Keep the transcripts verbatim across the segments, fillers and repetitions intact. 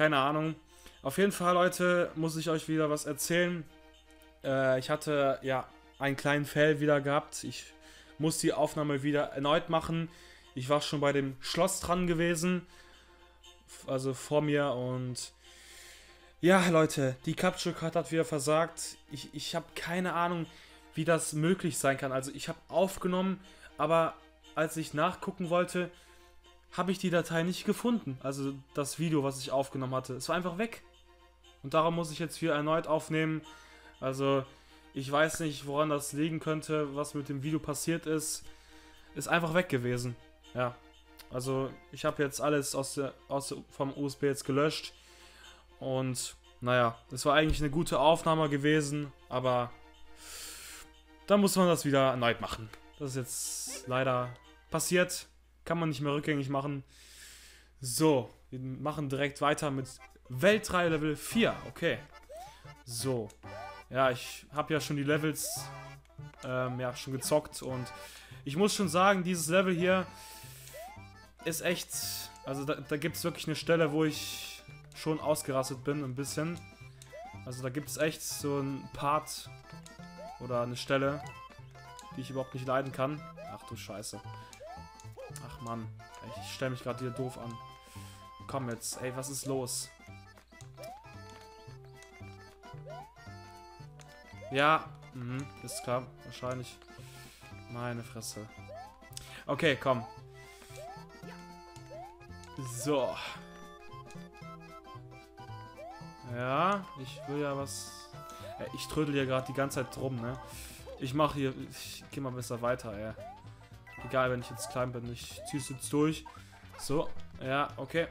Keine Ahnung. Auf jeden Fall, Leute, muss ich euch wieder was erzählen. Äh, ich hatte ja einen kleinen Fail wieder gehabt. Ich muss die Aufnahme wieder erneut machen. Ich war schon bei dem Schloss dran gewesen. Also vor mir und... Ja, Leute, die Capture Card hat wieder versagt. Ich, ich habe keine Ahnung, wie das möglich sein kann. Also ich habe aufgenommen, aber als ich nachgucken wollte, habe ich die Datei nicht gefunden. Also das Video, was ich aufgenommen hatte. Es war einfach weg. Und darum muss ich jetzt wieder erneut aufnehmen. Also ich weiß nicht, woran das liegen könnte, was mit dem Video passiert ist. Ist einfach weg gewesen. Ja. Also ich habe jetzt alles aus der, aus der, vom U S B jetzt gelöscht. Und naja, es war eigentlich eine gute Aufnahme gewesen. Aber da muss man das wieder erneut machen. Das ist jetzt leider passiert. Kann man nicht mehr rückgängig machen. So, wir machen direkt weiter mit Welt drei Level vier. Okay. So. Ja, ich habe ja schon die Levels ähm, ja, schon gezockt. Und ich muss schon sagen, dieses Level hier ist echt... Also da, da gibt es wirklich eine Stelle, wo ich schon ausgerastet bin, ein bisschen. Also da gibt es echt so einen Part oder eine Stelle, die ich überhaupt nicht leiden kann. Ach du Scheiße. Ach Mann, ich stelle mich gerade hier doof an. Komm jetzt, ey, was ist los? Ja, mhm, ist klar, wahrscheinlich. Meine Fresse. Okay, komm. So. Ja, ich will ja was... Ja, ich trödel hier gerade die ganze Zeit rum, ne? Ich mache hier... Ich gehe mal besser weiter, ey. Egal, wenn ich jetzt klein bin, ich ziehe es jetzt durch. So, ja, okay.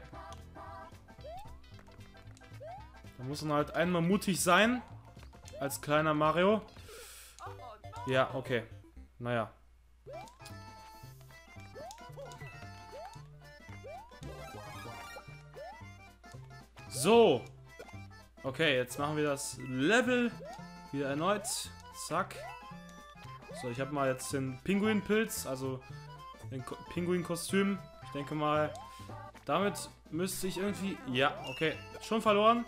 Da muss man halt einmal mutig sein. Als kleiner Mario. Ja, okay. Naja. So. Okay, jetzt machen wir das Level wieder erneut. Zack. So, ich habe mal jetzt den Pinguinpilz, also den Pinguin-Kostüm. Ich denke mal, damit müsste ich irgendwie... Ja, okay. Schon verloren.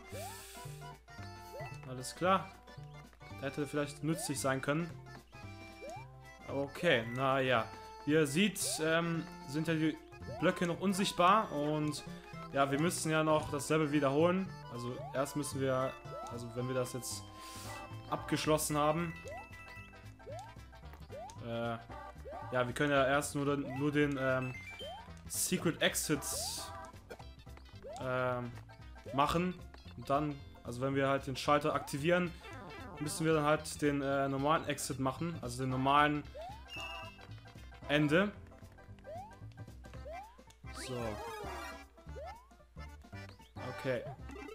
Alles klar. Hätte vielleicht nützlich sein können. Okay, naja. Wie ihr seht, ähm, sind ja die Blöcke noch unsichtbar. Und ja, wir müssen ja noch das Level wiederholen. Also erst müssen wir, also wenn wir das jetzt abgeschlossen haben... Äh, ja, wir können ja erst nur den, nur den ähm, Secret Exit ähm, machen. Und dann, also wenn wir halt den Schalter aktivieren, müssen wir dann halt den äh, normalen Exit machen. Also den normalen Ende. So. Okay.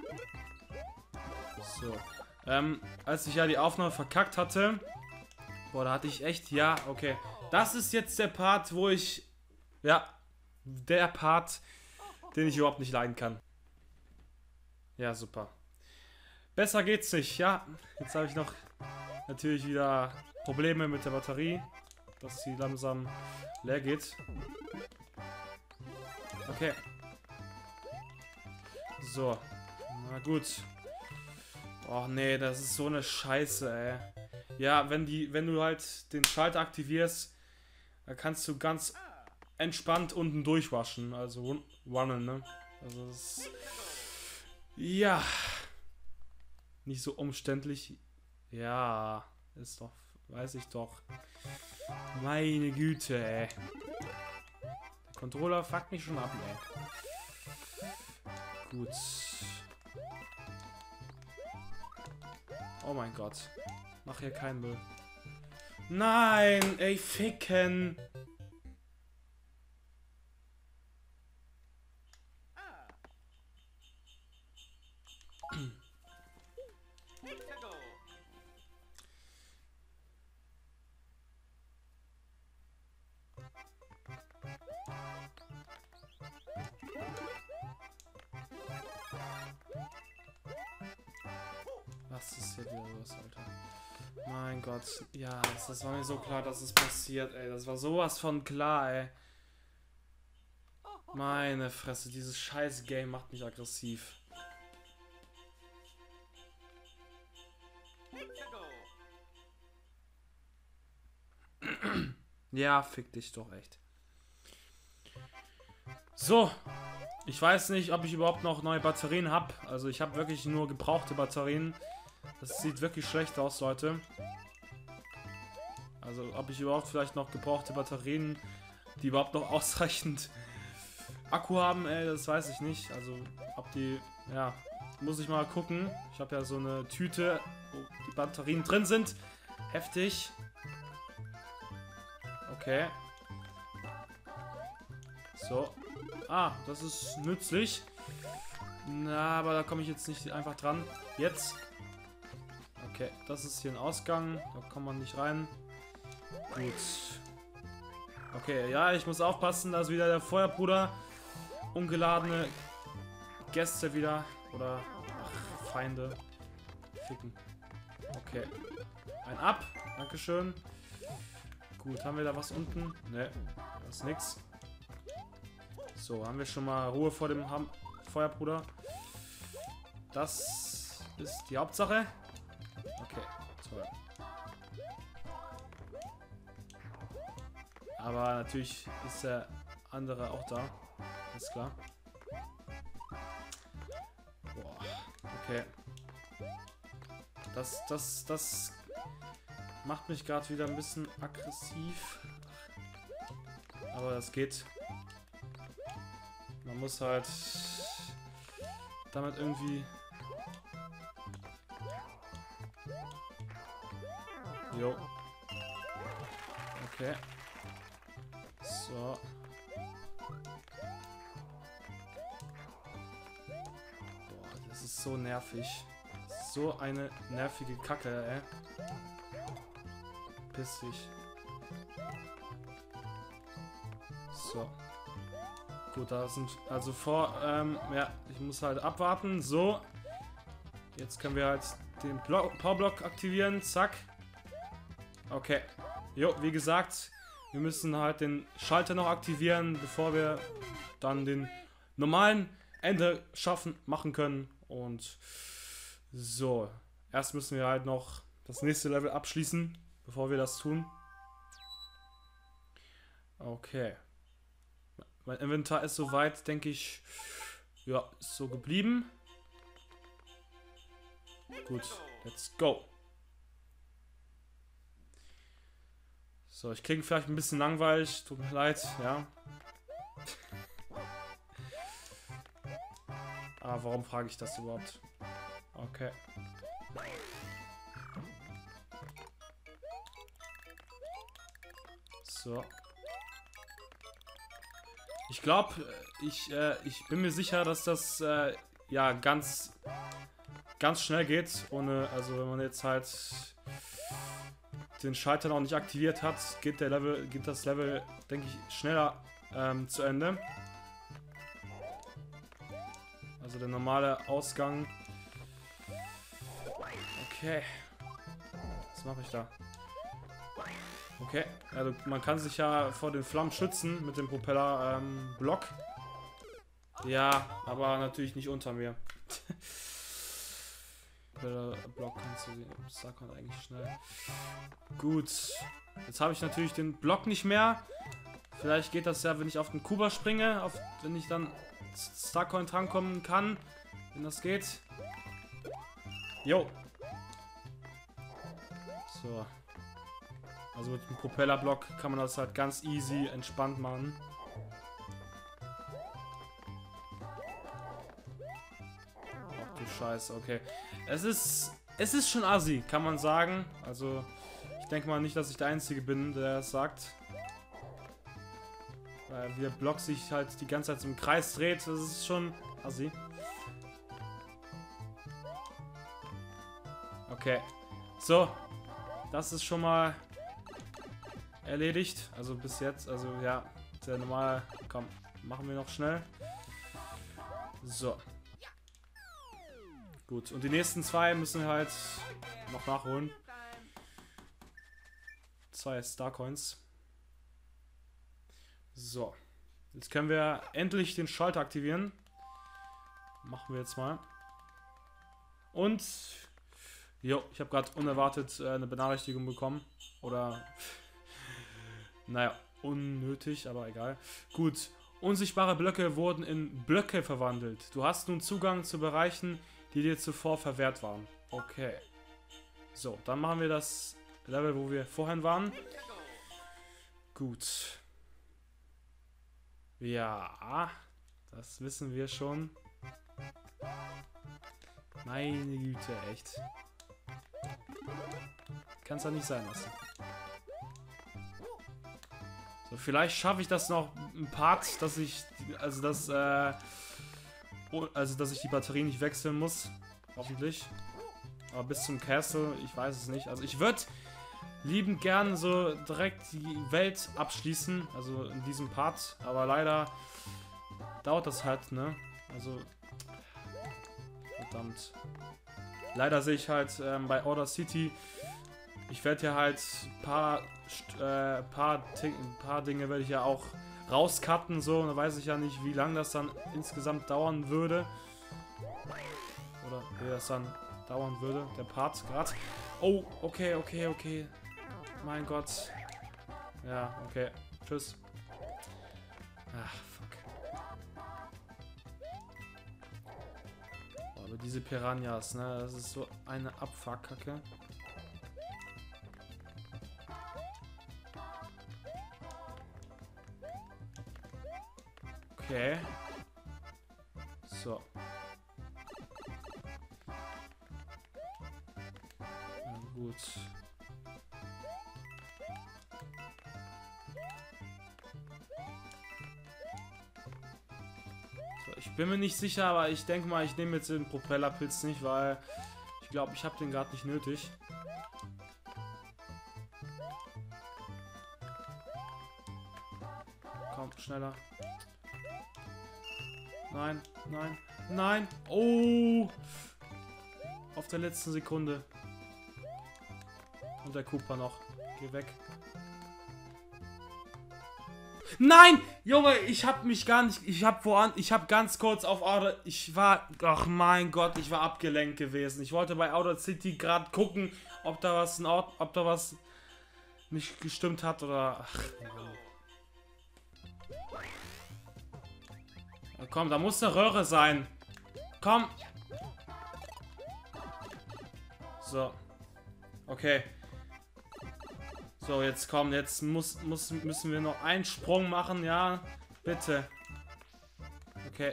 So. Ähm, als ich ja die Aufnahme verkackt hatte... Boah, da hatte ich echt... Ja, okay. Das ist jetzt der Part, wo ich... Ja, der Part, den ich überhaupt nicht leiden kann. Ja, super. Besser geht's nicht, ja. Jetzt habe ich noch natürlich wieder Probleme mit der Batterie, dass sie langsam leer geht. Okay. So. Na gut. Oh nee, das ist so eine Scheiße, ey. Ja, wenn die, wenn du halt den Schalter aktivierst, dann kannst du ganz entspannt unten durchwaschen, also runnen, ne? Also das ist, ja, nicht so umständlich. Ja, ist doch, weiß ich doch. Meine Güte, ey. Der Controller fuckt mich schon ab, ey. Gut. Oh mein Gott. Mach hier keinen Müll. Nein, ey, ficken. Was ist hier wieder los, Alter? Mein Gott. Ja, das, das war mir so klar, dass es passiert, ey. Das war sowas von klar, ey. Meine Fresse, dieses scheiß Game macht mich aggressiv. Ja, fick dich doch echt. So. Ich weiß nicht, ob ich überhaupt noch neue Batterien habe. Also ich habe wirklich nur gebrauchte Batterien. Das sieht wirklich schlecht aus, Leute. Also ob ich überhaupt vielleicht noch gebrauchte Batterien, die überhaupt noch ausreichend Akku haben, ey, das weiß ich nicht. Also ob die, ja, muss ich mal gucken. Ich habe ja so eine Tüte, wo die Batterien drin sind. Heftig. Okay. So. Ah, das ist nützlich. Na, aber da komme ich jetzt nicht einfach dran. Jetzt. Okay, das ist hier ein Ausgang. Da kommt man nicht rein. Gut. Okay, ja, ich muss aufpassen, dass wieder der Feuerbruder ungeladene Gäste wieder oder ach, Feinde ficken. Okay. Ein Ab. Dankeschön. Gut, haben wir da was unten? Ne, da ist nix. So, haben wir schon mal Ruhe vor dem Ham Feuerbruder. Das ist die Hauptsache. Okay, toll. Aber natürlich ist der andere auch da. Ist klar. Boah, okay. Das, das, das macht mich gerade wieder ein bisschen aggressiv. Aber das geht. Man muss halt damit irgendwie... Jo. Okay. So. Boah, das ist so nervig. So eine nervige Kacke, ey. Piss dich. So. Gut, da sind also vor, ähm, ja, ich muss halt abwarten. So. Jetzt können wir halt den Powerblock aktivieren. Zack. Okay. Jo, wie gesagt, wir müssen halt den Schalter noch aktivieren, bevor wir dann den normalen Ende schaffen, machen können. Und so. Erst müssen wir halt noch das nächste Level abschließen, bevor wir das tun. Okay. Mein Inventar ist soweit, denke ich, ja, ist so geblieben. Gut, let's go. So, ich klinge vielleicht ein bisschen langweilig, tut mir leid, ja. Aber warum frage ich das überhaupt? Okay. So. Ich glaube, ich, äh, ich bin mir sicher, dass das äh, ja ganz ganz schnell geht, ohne, also wenn man jetzt halt den Schalter noch nicht aktiviert hat, geht der Level, geht das Level, denke ich, schneller ähm, zu Ende. Also der normale Ausgang. Okay. Was mache ich da? Okay, also man kann sich ja vor den Flammen schützen mit dem Propeller-Block. Ähm, ja, aber natürlich nicht unter mir. Propeller-Block kannst du sehen. Das kommt eigentlich schnell. Gut. Jetzt habe ich natürlich den Block nicht mehr. Vielleicht geht das ja, wenn ich auf den Kuba springe, auf, wenn ich dann Starcoin drankommen kann. Wenn das geht. Jo. So. Also mit dem Propellerblock kann man das halt ganz easy, entspannt machen. Ach du Scheiße, okay. Es ist, es ist schon assi, kann man sagen. Also ich denke mal nicht, dass ich der Einzige bin, der das sagt. Weil wie der Block sich halt die ganze Zeit im Kreis dreht, das ist schon assi. Okay. So. Das ist schon mal erledigt. Also bis jetzt. Also ja, sehr normal. Komm, machen wir noch schnell. So. Gut. Und die nächsten zwei müssen wir halt noch nachholen. Zwei Starcoins. So. Jetzt können wir endlich den Schalter aktivieren. Machen wir jetzt mal. Und Jo, ich habe gerade unerwartet äh, eine Benachrichtigung bekommen. Oder, naja, unnötig, aber egal. Gut, unsichtbare Blöcke wurden in Blöcke verwandelt. Du hast nun Zugang zu Bereichen, die dir zuvor verwehrt waren. Okay. So, dann machen wir das Level, wo wir vorhin waren. Gut. Ja, das wissen wir schon. Meine Güte, echt. Kann es ja nicht sein lassen. So, vielleicht schaffe ich das noch ein Part, dass ich, also dass, äh, also dass ich die Batterie nicht wechseln muss. Hoffentlich. Aber bis zum Castle, ich weiß es nicht. Also ich würde liebend gern so direkt die Welt abschließen, also in diesem Part. Aber leider dauert das halt, ne? Also, verdammt. Leider sehe ich halt ähm, bei Outer City, ich werde ja halt ein paar, äh, paar, paar Dinge werde ich ja auch rauscutten, so, und da weiß ich ja nicht, wie lange das dann insgesamt dauern würde. Oder wie das dann dauern würde, der Part gerade. Oh, okay, okay, okay. Mein Gott. Ja, okay. Tschüss. Ach, fuck. Oh, aber diese Piranhas, ne, das ist so eine Abfuckkacke. Okay. So. Ja, gut. So, ich bin mir nicht sicher, aber ich denke mal, ich nehme jetzt den Propellerpilz nicht, weil ich glaube, ich habe den gerade nicht nötig. Komm, schneller. Nein, nein, nein. Oh! Auf der letzten Sekunde. Und der Cooper noch. Geh weg. Nein! Junge, ich hab mich gar nicht... Ich hab voran... Ich hab ganz kurz auf Outer... Ich war... Ach mein Gott, ich war abgelenkt gewesen. Ich wollte bei Outer City gerade gucken, ob da was in Ort... Ob da was nicht gestimmt hat oder... Ach, komm, da muss eine Röhre sein. Komm. So. Okay. So, jetzt komm, jetzt muss, muss, müssen wir noch einen Sprung machen, ja? Bitte. Okay.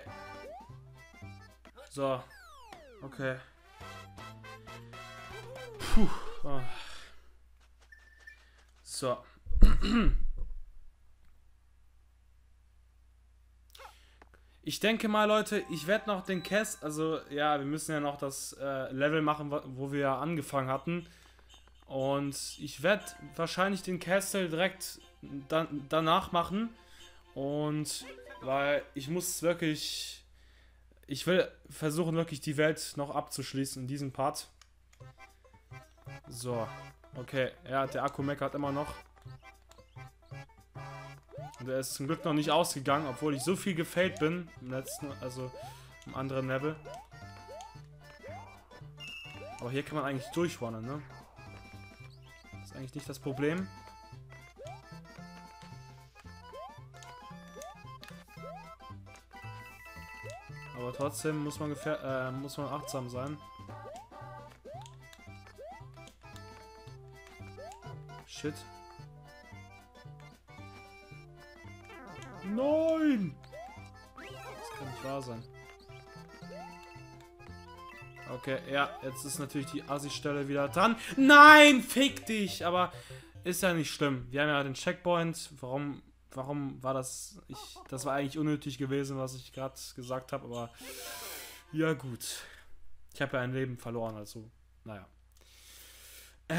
So. Okay. Puh. Oh. So. Ich denke mal, Leute, ich werde noch den Cast, also ja, wir müssen ja noch das äh, Level machen, wo wir ja angefangen hatten. Und ich werde wahrscheinlich den Castle direkt da danach machen. Und weil ich muss wirklich, ich will versuchen wirklich die Welt noch abzuschließen in diesem Part. So, okay, ja, der Akku meckert immer noch. Und er ist zum Glück noch nicht ausgegangen, obwohl ich so viel gefailt bin im letzten, also im anderen Level. Aber hier kann man eigentlich durchrunnen, ne? Das ist eigentlich nicht das Problem. Aber trotzdem muss man gefähr äh, muss man achtsam sein. Shit. Nein! Das kann nicht wahr sein. Okay, ja, jetzt ist natürlich die Assi-Stelle wieder dran. Nein, fick dich! Aber ist ja nicht schlimm. Wir haben ja den Checkpoint. Warum, warum war das... Ich, das war eigentlich unnötig gewesen, was ich gerade gesagt habe, aber... Ja, gut. Ich habe ja ein Leben verloren, also... Naja. Äh...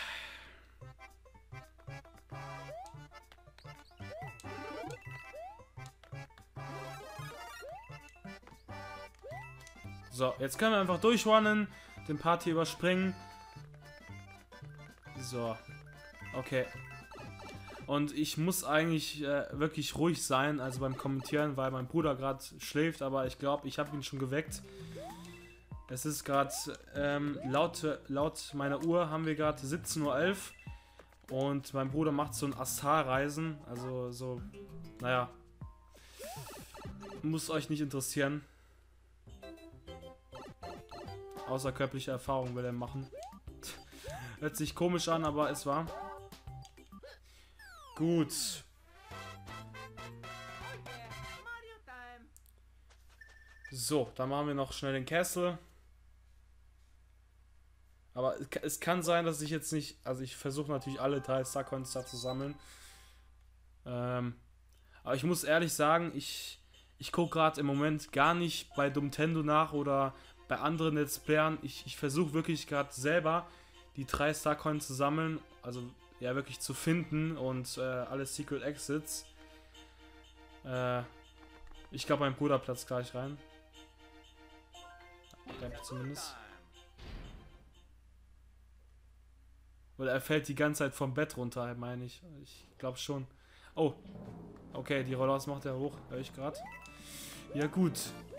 So, jetzt können wir einfach durchrunnen, den Part hier überspringen. So. Okay. Und ich muss eigentlich äh, wirklich ruhig sein, also beim Kommentieren, weil mein Bruder gerade schläft, aber ich glaube, ich habe ihn schon geweckt. Es ist gerade, ähm, laut, laut meiner Uhr haben wir gerade siebzehn Uhr elf und mein Bruder macht so ein Astar-Reisen, also so, naja, muss euch nicht interessieren. Außerkörperliche Erfahrungen will er machen. Hört sich komisch an, aber es war. Gut. So, dann machen wir noch schnell den Castle. Aber es kann sein, dass ich jetzt nicht... Also ich versuche natürlich alle drei Starcoins da zu sammeln. Ähm, aber ich muss ehrlich sagen, ich, ich gucke gerade im Moment gar nicht bei Dumtendo nach oder bei anderen Let's Playern. Ich, ich versuche wirklich gerade selber die drei Starcoins zu sammeln. Also ja, wirklich zu finden und äh, alle Secret Exits. Äh, ich glaube, mein Bruder platzt gleich rein. Zumindest. Oder er fällt die ganze Zeit vom Bett runter, meine ich. Ich glaube schon. Oh. Okay, die Rollers macht er hoch. Hör ich gerade. Ja, gut.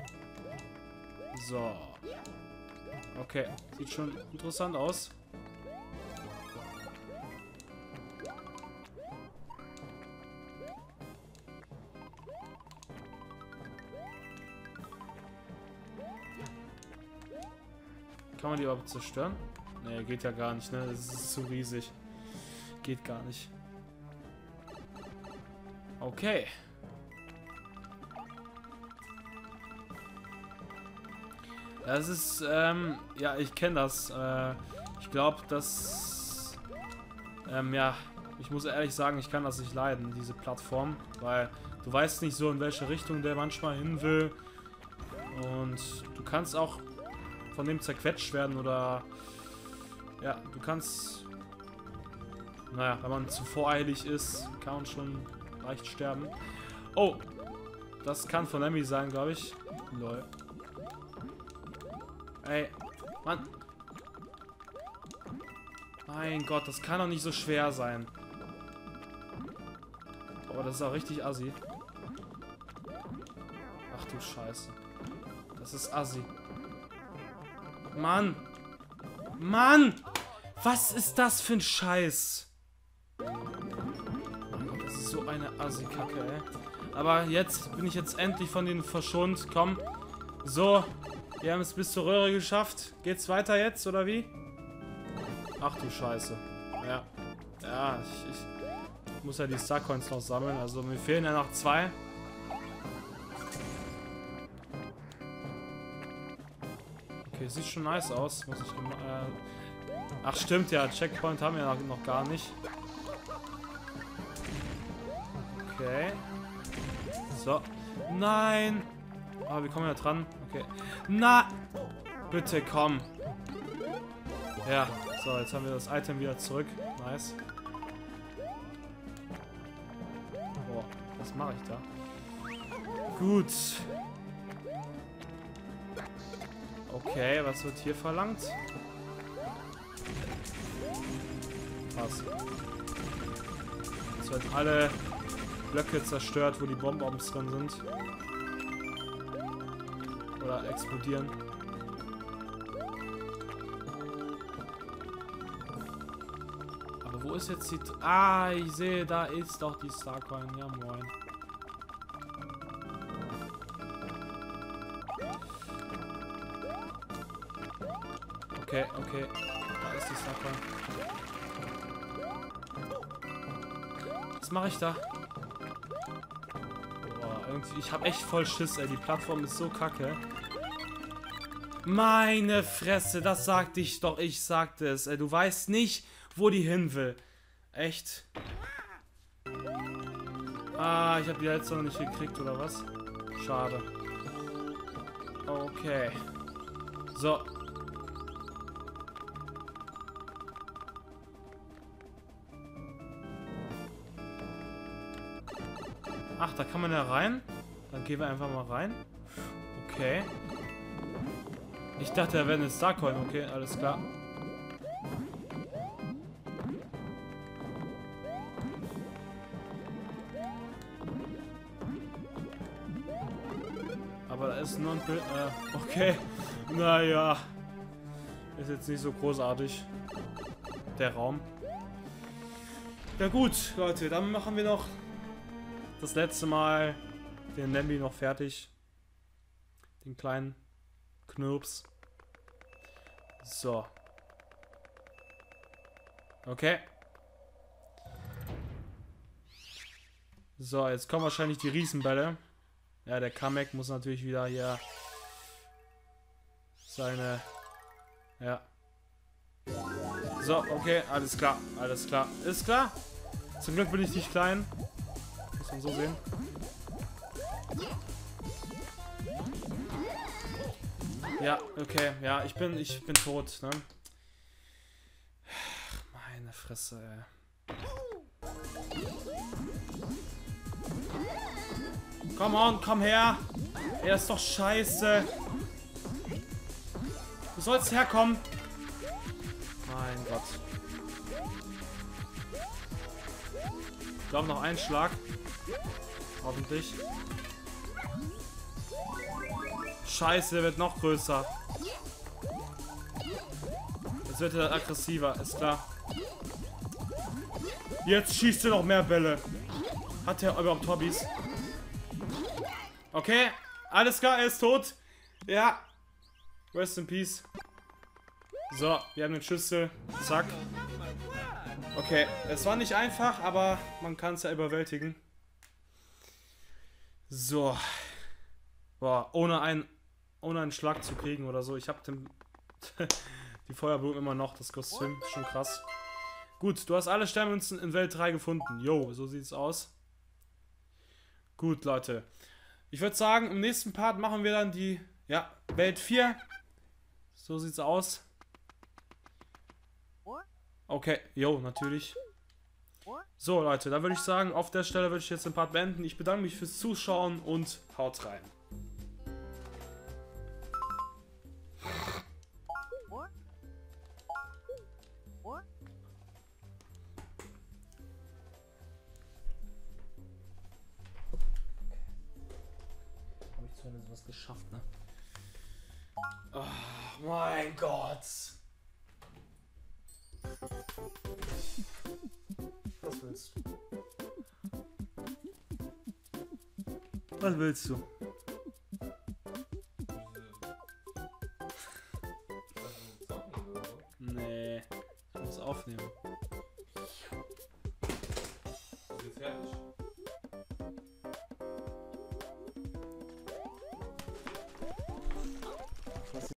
So. Okay. Sieht schon interessant aus. Kann man die überhaupt zerstören? Ne, geht ja gar nicht, ne? Das ist zu riesig. Geht gar nicht. Okay. Das ist, ähm, ja, ich kenne das. Äh, ich glaube, dass, ähm, ja, ich muss ehrlich sagen, ich kann das nicht leiden, diese Plattform, weil du weißt nicht so, in welche Richtung der manchmal hin will. Und du kannst auch von dem zerquetscht werden oder ja, du kannst, naja, wenn man zu voreilig ist, kann man schon leicht sterben. Oh, das kann von Emmy sein, glaube ich. Lol. Ey, Mann. Mein Gott, das kann doch nicht so schwer sein. Aber das ist auch richtig assi. Ach du Scheiße. Das ist assi. Mann! Mann! Was ist das für ein Scheiß? Mein Gott, das ist so eine Assi-Kacke, ey. Aber jetzt bin ich jetzt endlich von denen verschont. Komm. So. Wir haben es bis zur Röhre geschafft. Geht's weiter jetzt, oder wie? Ach du Scheiße. Ja. Ja, ich, ich muss ja die Starcoins noch sammeln. Also mir fehlen ja noch zwei. Okay, sieht schon nice aus. Muss ich, äh Ach stimmt, ja, Checkpoint haben wir noch gar nicht. Okay. So. Nein! Aber wir kommen ja dran. Okay. Na! Bitte, komm. Ja, so, jetzt haben wir das Item wieder zurück. Nice. Boah, was mache ich da? Gut. Okay, was wird hier verlangt? Krass. Jetzt werden alle Blöcke zerstört, wo die Bonbons drin sind. Oder explodieren. Aber wo ist jetzt die... T ah, ich sehe, da ist doch die Starcoin. Ja, moin. Okay, okay. Da ist die Starcoin. Was mache ich da? Boah, irgendwie, ich habe echt voll Schiss, ey. Die Plattform ist so kacke. Meine Fresse, das sagte ich doch. Ich sagte es, ey. Du weißt nicht, wo die hin will. Echt? Ah, ich habe die jetzt noch nicht gekriegt, oder was? Schade. Okay. So. Ach, da kann man ja rein. Dann gehen wir einfach mal rein. Okay. Ich dachte, er wäre eine Starcoin. Okay, alles klar. Aber da ist nur ein Bild. Äh, okay. Naja. Ist jetzt nicht so großartig. Der Raum. Ja gut, Leute, dann machen wir noch das letzte Mal den Lemby noch fertig. Den kleinen Knirps. So. Okay. So, jetzt kommen wahrscheinlich die Riesenbälle. Ja, der Kamek muss natürlich wieder hier seine... Ja. So, okay, alles klar, alles klar. Ist klar. Zum Glück bin ich nicht klein. Muss man so sehen. Ja, okay, ja, ich bin, ich bin tot, ne? Ach, meine Fresse, ey. Come on, komm her! Er ist doch scheiße! Du sollst herkommen! Mein Gott. Ich glaube noch einen Schlag. Hoffentlich. Scheiße, der wird noch größer. Jetzt wird er aggressiver, ist klar. Jetzt schießt er noch mehr Bälle. Hat er überhaupt Hobbys? Okay, alles klar, er ist tot. Ja. Rest in Peace. So, wir haben den Schüssel. Zack. Okay, es war nicht einfach, aber man kann es ja überwältigen. So. Boah, ohne einen, ohne einen Schlag zu kriegen oder so. Ich habe den die Feuerblumen immer noch, das Kostüm. Ist schon krass. Gut, du hast alle Sternmünzen in Welt drei gefunden. Jo, so sieht's aus. Gut, Leute. Ich würde sagen, im nächsten Part machen wir dann die, ja, Welt vier. So sieht's aus. Okay, jo, natürlich. So, Leute, dann würde ich sagen, auf der Stelle würde ich jetzt den Part beenden. Ich bedanke mich fürs Zuschauen und haut rein. Habe ich zumindest was geschafft, ne? Oh mein Gott. Was willst du? Was willst du? Nee, ich muss aufnehmen. Ist jetzt fertig?